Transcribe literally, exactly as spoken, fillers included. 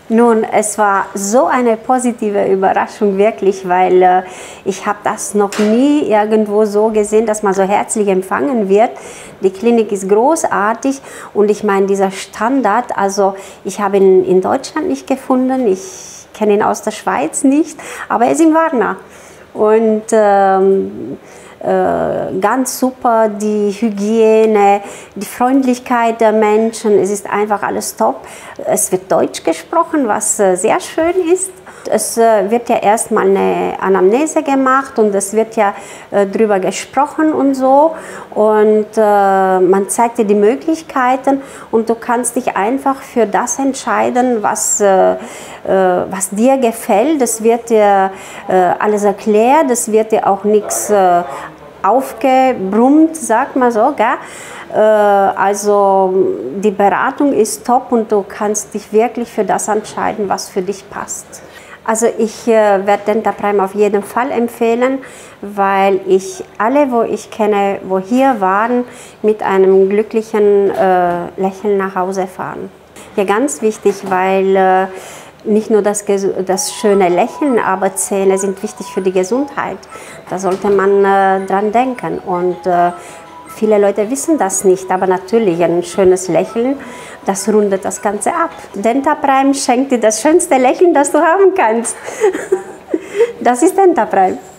Nun, es war so eine positive Überraschung wirklich, weil äh, ich habe das noch nie irgendwo so gesehen, dass man so herzlich empfangen wird. Die Klinik ist großartig und ich meine, dieser Standard, also ich habe ihn in Deutschland nicht gefunden, ich kenne ihn aus der Schweiz nicht, aber er ist in Varna. Und ähm, äh, ganz super, die Hygiene, die Freundlichkeit der Menschen, es ist einfach alles top. Es wird Deutsch gesprochen, was äh, sehr schön ist. Es äh, wird ja erstmal eine Anamnese gemacht und es wird ja äh, drüber gesprochen und so. Und äh, man zeigt dir die Möglichkeiten und du kannst dich einfach für das entscheiden, was, äh, äh, was dir gefällt. Es wird dir äh, alles erklärt, es wird dir auch nichts äh, aufgebrummt, sagt man so, gell? Äh, also die Beratung ist top und du kannst dich wirklich für das entscheiden, was für dich passt. Also ich äh, werde Dentaprime auf jeden Fall empfehlen, weil ich alle, wo ich kenne, wo hier waren, mit einem glücklichen äh, Lächeln nach Hause fahren. Ja, ganz wichtig, weil äh, nicht nur das, das schöne Lächeln, aber Zähne sind wichtig für die Gesundheit. Da sollte man äh, dran denken. Und äh, viele Leute wissen das nicht, aber natürlich ein schönes Lächeln, das rundet das Ganze ab. Dentaprime schenkt dir das schönste Lächeln, das du haben kannst. Das ist Dentaprime.